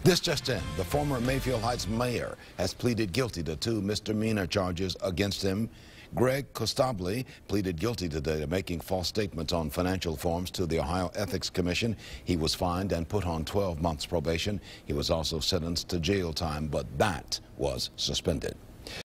This just in, the former Mayfield Heights mayor has pleaded guilty to 2 misdemeanor charges against him. Greg Costabile pleaded guilty today to making false statements on financial forms to the Ohio Ethics Commission. He was fined and put on 12 months probation. He was also sentenced to jail time, but that was suspended.